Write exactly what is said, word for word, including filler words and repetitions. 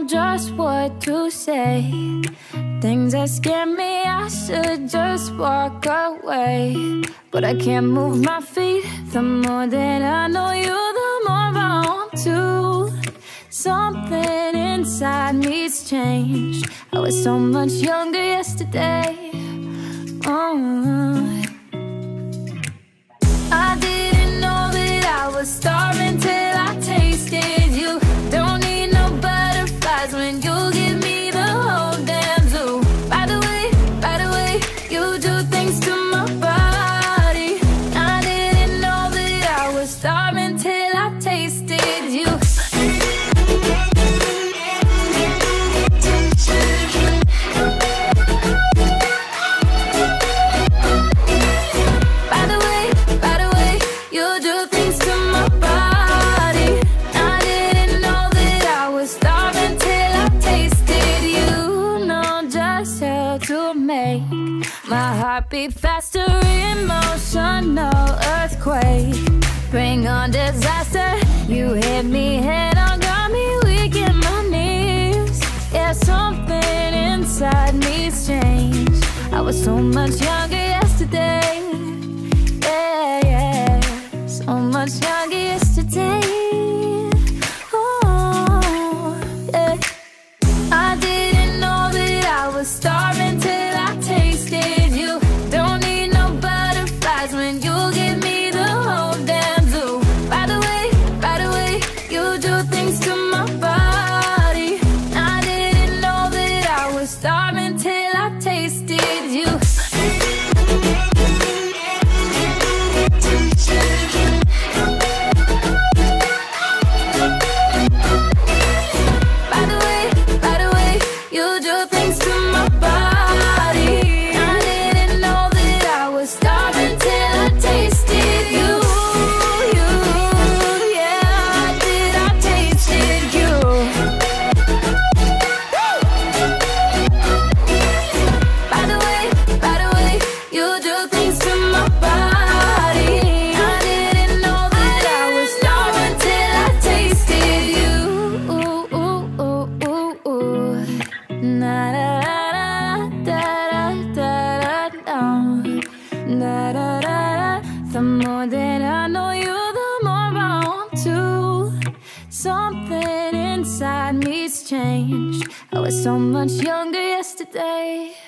just what to say. Things that scare me, I should just walk away. But I can't move my feet. The more that I know you, the more I want to. Something inside me's changed. I was so much younger yesterday. Oh, I didn't know that I was starving till I tasted you. Don't need no butterflies when you give me the whole damn zoo. By the way, by the way, you do things to my body. I didn't know that I was starving till I tasted you. My heart beat faster, emotional earthquake. Bring on disaster. You hit me head on, got me weak in my knees. Yeah, something inside me's changed. I was so much younger yesterday. Yeah, yeah, so much younger yesterday. Oh, yeah. I didn't know that I was starving till I tasted you. Don't need no butterflies when you give me the whole damn zoo. By the way, by the way, you do things to my body. I didn't know that I was starving till I tasted you. By the way, by the way, you do things to my body. I didn't know that I was starving till I tasted you. You, yeah, I did, I tasted you. By the way, by the way, you do things to my body. I didn't know that I was starving till I tasted you. Ooh, ooh, ooh, ooh, ooh. Na da da da da da da da da da. The more that I know you, the more I want to. Something inside me's changed. I was so much younger yesterday.